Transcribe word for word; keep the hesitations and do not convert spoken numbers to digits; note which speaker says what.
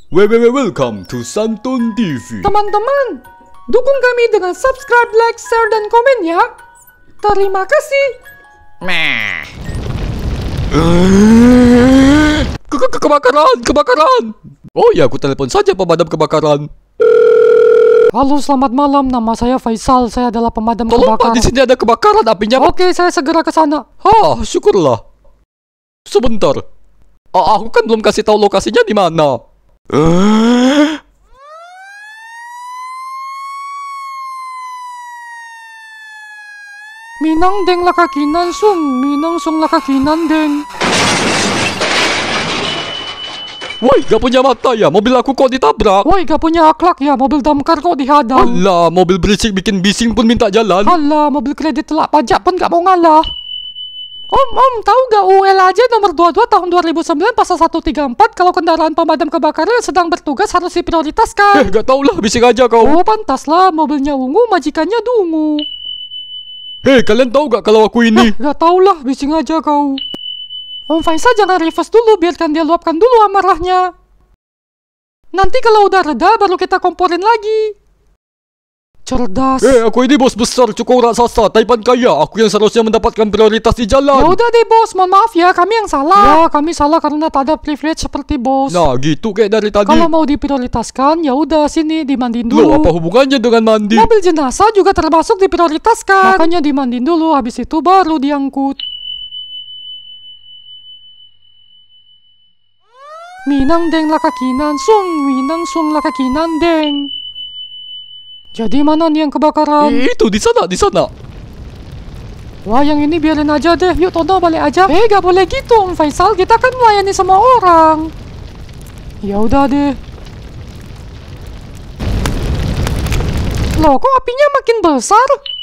Speaker 1: Welcome to Santun T V.
Speaker 2: Teman-teman, dukung kami dengan subscribe, like, share, dan komen ya. Terima kasih.
Speaker 1: Meh. Ke ke kebakaran, kebakaran. Oh ya, aku telepon saja pemadam kebakaran.
Speaker 2: Halo, selamat malam. Nama saya Faisal. Saya adalah pemadam
Speaker 1: Tolong
Speaker 2: kebakaran.
Speaker 1: Pak, di sini ada kebakaran apinya.
Speaker 2: Oke, saya segera ke sana.
Speaker 1: Hah, syukurlah. Sebentar. Ah, aku kan belum kasih tahu lokasinya di mana.
Speaker 2: Minang deng lakakinan sung, minang sung lakakinan deng.
Speaker 1: Woi, gak punya mata ya? Mobil aku kok ditabrak?
Speaker 2: Woi, gak punya akhlak ya? Mobil damkar kok dihadang?
Speaker 1: Alah, mobil berisik bikin bising pun minta jalan.
Speaker 2: Alah, mobil kredit telak pajak pun gak mau ngalah. Om, om, tahu gak U L A J nomor dua puluh dua tahun dua ribu sembilan pasal seratus tiga puluh empat kalau kendaraan pemadam kebakaran yang sedang bertugas harus diprioritaskan?
Speaker 1: Eh, gak tau lah, bising aja kau.
Speaker 2: Oh, pantaslah, mobilnya ungu, majikannya dungu.
Speaker 1: Hei, kalian tahu gak kalau aku ini?
Speaker 2: Nah, gak tau lah, bising aja kau. Om Faisal jangan reverse dulu, biarkan dia luapkan dulu amarahnya. Nanti kalau udah reda, baru kita komporin lagi. Cerdas.
Speaker 1: Eh, aku ini bos besar cukup raksasa, Taipan kaya. Aku yang seharusnya mendapatkan prioritas di jalan.
Speaker 2: Ya udah deh bos, mohon maaf ya, kami yang salah. Ya, kami salah karena tak ada privilege seperti bos.
Speaker 1: Nah, gitu kayak dari tadi.
Speaker 2: Kalau mau diprioritaskan, ya udah sini dimandiin dulu.
Speaker 1: Loh, apa hubungannya dengan mandi?
Speaker 2: Mobil jenazah juga termasuk diprioritaskan. Makanya dimandiin dulu, habis itu baru diangkut. Minang deng lakakinan sung, minang sung lakakinan deng. Jadi mana nih yang kebakaran?
Speaker 1: Eh, itu di sana, di sana.
Speaker 2: Wah, yang ini biarin aja deh. Yuk, Tono balik aja. Eh, gak boleh gitu, Om Faisal. Kita kan melayani semua orang. Ya udah deh. Loh, kok apinya makin besar?